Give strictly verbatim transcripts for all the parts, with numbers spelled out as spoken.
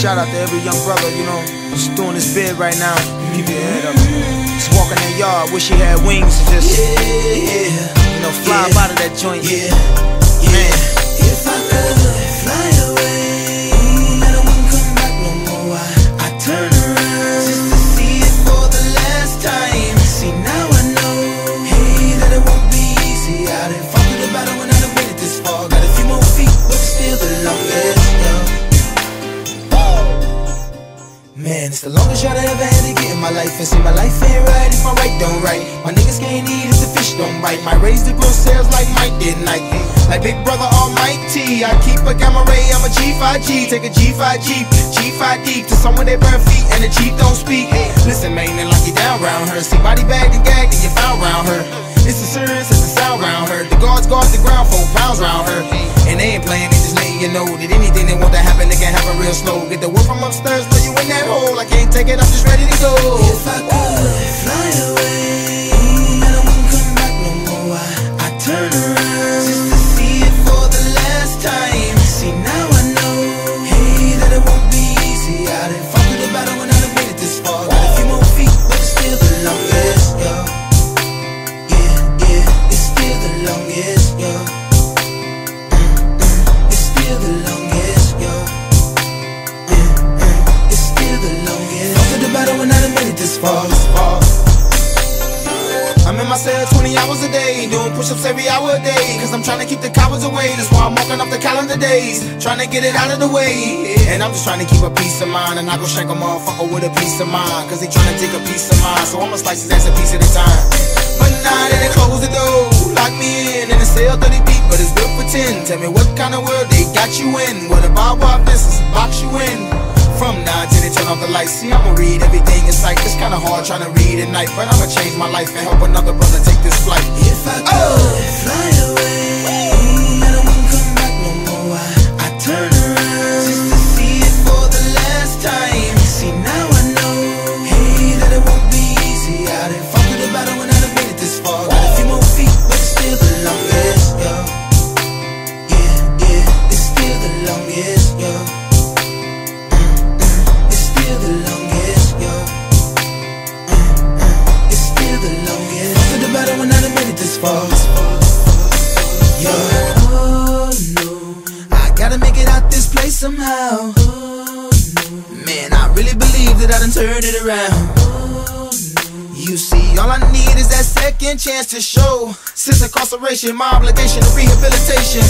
shout out to every young brother, you know, just doing his bid right now. Keep your head up. Just walking that yard, wish he had wings and just, you know, fly up out of that joint. Man. If I could fly away and I wouldn't come back no more, I, I turn around just to see it for the last time. See, now I know, hey, that it won't be easy. I done fought through the battle when I done made it this far. Got a few more feet, but it's still the longest, yo. Man, it's the longest shot I ever had to get in my life. And see, my life ain't right if my right don't right. My niggas can't eat if the fish don't bite. Might raise the gross sales like Mike did Nike. Like Big Brother Almighty, I keep a gamma ray, I'm a G five G. Take a G five Jeep, G five deep to someone they burn feet and the Jeep don't speak. Listen, man, they lock you down round her. See, body bagged and gagged and you found round her. It's as serious as the sound round her. The guards guard the ground, four pounds round her. And they ain't playing, they just letting you know that anything they want to happen, they can happen real slow. Get the word from upstairs, throw you in that hole. I can't take it, I'm just ready to go. If I could fly away and I wouldn't come back no more, I, I turn around just to see it for the last time. See, now I know, hey, that it won't be easy. I done fought through the battle when I done made it this far. Got a few more feet, but it's still the longest, yo. Yeah, yeah, it's still the longest, yo. The longest, yo. Yeah, yeah. It's still the longest. After the battle when I done made it this far, this far. I'm in my cell twenty hours a day, doing push-ups every hour a day, cause I'm trying to keep the cowards away. That's why I'm walking off the calendar days, trying to get it out of the way. And I'm just trying to keep a peace of mind, and I go shank a motherfucker with a piece of mind, cause they trying to take a piece of mine. So I'ma slice his ass a piece at a time. But now that they close the door, lock me in in a cell thirty deep, but it's built for ten. Tell me what kind of world they got you in, where the barbed wire fences box you in. From now till they turn off the lights, see, I'ma read everything in sight. It's kinda hard trying to read at night, but I'ma change my life and help another brother take this flight. If I could oh. fly away and I wouldn't come back no more, I, I turn around just to see it for the last time. See, now I know, hey, that it won't be easy. I done fought through the battle when I done made it this far. Got a few more feet, but it's still the longest, yo. Yeah, yeah, it's still the longest, yo. The longest, yo. Uh, uh, it's still the longest. After the battle when I done made it this far, yo. Oh no, I gotta make it out this place somehow. Oh no, man, I really believe that I done turned it around. Oh no, you see, all I need is that second chance to show. Since incarceration, my obligation to rehabilitation.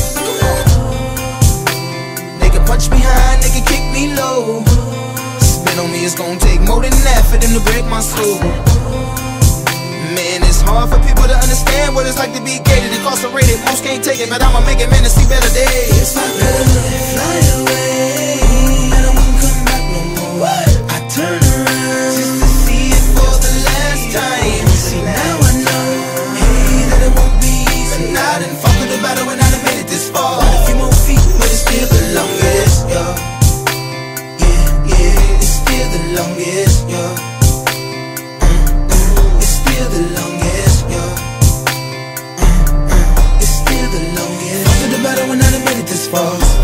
They can punch me high, they can kick me low. On me, it's gonna take more than that for them to break my soul. Man, it's hard for people to understand what it's like to be gated, incarcerated. Most can't take it, but I'ma make it, man, to see better days. If I could fly away and I wouldn't come back no more, I turn around just to see it for the last time. See, now I know, hey, that it won't be easy. I done fought through the battle when I done made it this far. Got a few more feet, but it's still the longest, yo. The longest, yo. Mm, mm, it's still the longest, yo. Mm, mm, it's still the longest. After the battle when I done made it this far.